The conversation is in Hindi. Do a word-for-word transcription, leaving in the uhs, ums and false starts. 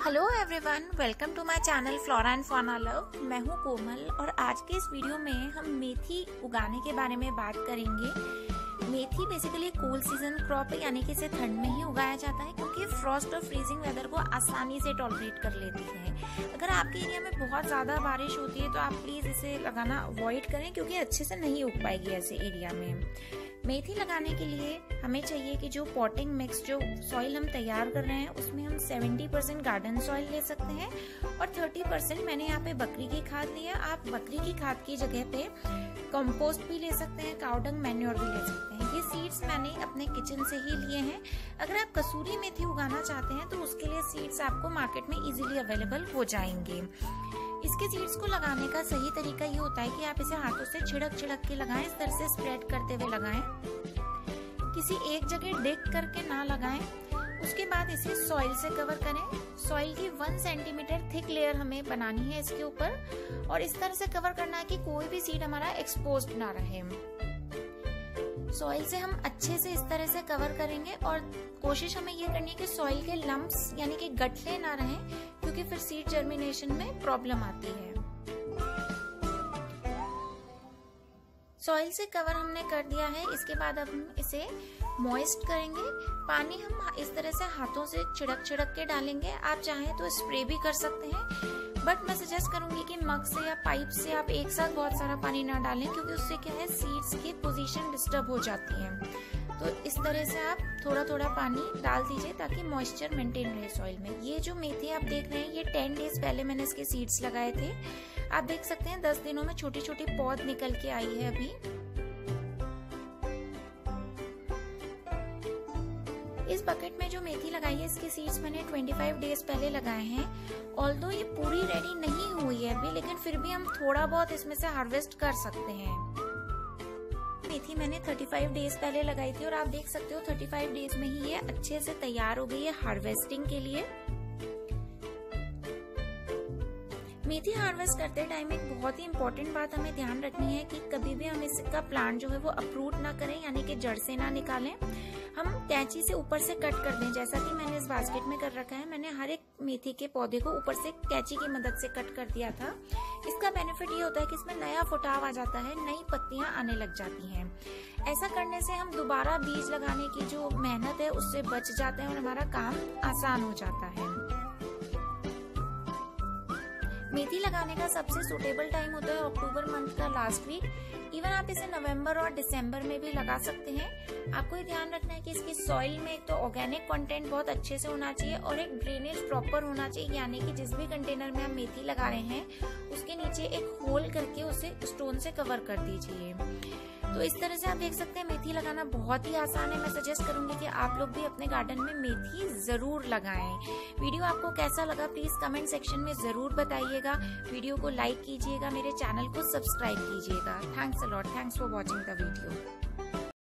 Hello everyone, welcome to my channel flora and fauna love. मैं हूं कोमल और आज के इस वीडियो में हम मेथी उगाने के बारे में बात करेंगे। मेथी बेसिकली कूल सीजन क्रॉप है, यानी कि इसे ठंड में ही उगाया जाता है क्योंकि फ्रॉस्ट और फ्रीजिंग वेदर को आसानी से टॉलरेट कर लेती है। अगर आपके एरिया में बहुत ज़्यादा बारिश होती है तो आप प्लीज़ इसे लगाना अवॉइड करें क्योंकि अच्छे से नहीं उग पाएगी ऐसे एरिया में। मेथी लगाने के लिए हमें चाहिए कि जो पॉटिंग मिक्स जो सॉइल हम तैयार कर रहे हैं उसमें हम सत्तर परसेंट गार्डन सॉइल ले सकते हैं और तीस परसेंट मैंने यहाँ पे बकरी की खाद लिया। आप बकरी की खाद की जगह पे कंपोस्ट भी ले सकते हैं, काउडंग मैन्योर भी ले सकते हैं। ये सीड्स मैंने अपने किचन से ही लिए हैं। अगर आप कसूरी मेथी उगाना चाहते हैं तो उसके लिए सीड्स आपको मार्केट में इजीली अवेलेबल हो जाएंगे। इसके सीड्स को लगाने का सही तरीका ये होता है कि आप इसे हाथों से छिड़क छिड़क के लगाएं, इस तरह से स्प्रेड करते हुए लगाएं। किसी एक जगह डिग करके ना लगाएं। उसके बाद इसे सॉइल से कवर करें। सॉइल की वन सेंटीमीटर थिक लेयर हमें बनानी है इसके ऊपर और इस तरह से कवर करना है कि कोई भी सीड हमारा एक्सपोज्ड ना रहे। सॉइल से हम अच्छे से इस तरह से कवर करेंगे और कोशिश हमें ये करनी है कि सॉइल के लम्प्स यानी कि गठले ना रहें क्योंकि फिर सीड जर्मिनेशन में प्रॉब्लम आती है। सॉइल से कवर हमने कर दिया है। इसके बाद अब हम इसे मॉइस्ट करेंगे। पानी हम इस तरह से हाथों से छिड़क छिड़क के डालेंगे। आप चाहें तो स्प्रे भी कर सकते हैं, बट मैं सजेस्ट करूंगी कि मग से या पाइप से आप एक साथ बहुत सारा पानी ना डालें क्योंकि उससे क्या है सीड्स की पोजीशन डिस्टर्ब हो जाती है। तो इस तरह से आप थोड़ा थोड़ा पानी डाल दीजिए ताकि मॉइस्चर मेंटेन रहे सॉइल में। ये जो मेथी आप देख रहे हैं ये टेन डेज पहले मैंने इसके सीड्स लगाए थे। आप देख सकते हैं दस दिनों में छोटी छोटी पौध निकल के आई है अभी। इस बकेट में जो मेथी लगाई है इसके सीड्स मैंने पच्चीस डेज पहले लगाए हैं। ऑल्दो ये पूरी रेडी नहीं हुई है अभी, लेकिन फिर भी हम थोड़ा बहुत इसमें से हार्वेस्ट कर सकते हैं। मेथी मैंने पैंतीस डेज पहले लगाई थी और आप देख सकते हो पैंतीस डेज में ही ये अच्छे से तैयार हो गई है हार्वेस्टिंग के लिए। मेथी हार्वेस्ट करते टाइम एक बहुत ही इम्पोर्टेंट बात हमें ध्यान रखनी है कि कभी भी हम इसका प्लांट जो है वो अप्रूट ना करें, यानी कि जड़ से ना निकालें। हम कैंची से ऊपर से कट कर दें, जैसा कि मैंने इस बास्केट में कर रखा है। मैंने हर एक मेथी के पौधे को ऊपर से कैंची की मदद से कट कर दिया था। इसका बेनिफिट ये होता है कि इसमें नया फुटाव आ जाता है, नई पत्तियां आने लग जाती हैं। ऐसा करने से हम दोबारा बीज लगाने की जो मेहनत है उससे बच जाते हैं और हमारा काम आसान हो जाता है। मेथी लगाने का सबसे सूटेबल टाइम होता है अक्टूबर मंथ का लास्ट वीक। इवन आप इसे नवंबर और दिसंबर में भी लगा सकते हैं। आपको ये ध्यान रखना है कि इसकी सॉइल में एक तो ऑर्गेनिक कंटेंट बहुत अच्छे से होना चाहिए और एक ड्रेनेज प्रॉपर होना चाहिए, यानी कि जिस भी कंटेनर में हम मेथी लगा रहे हैं उसके नीचे एक होल करके उसे स्टोन से कवर कर दीजिए। तो इस तरह से आप देख सकते हैं मेथी लगाना बहुत ही आसान है। मैं सजेस्ट करूंगी कि आप लोग भी अपने गार्डन में मेथी जरूर लगाएं। वीडियो आपको कैसा लगा प्लीज कमेंट सेक्शन में जरूर बताइएगा। वीडियो को लाइक कीजिएगा, मेरे चैनल को सब्सक्राइब कीजिएगा। Thanks a lot, thanks for watching the video.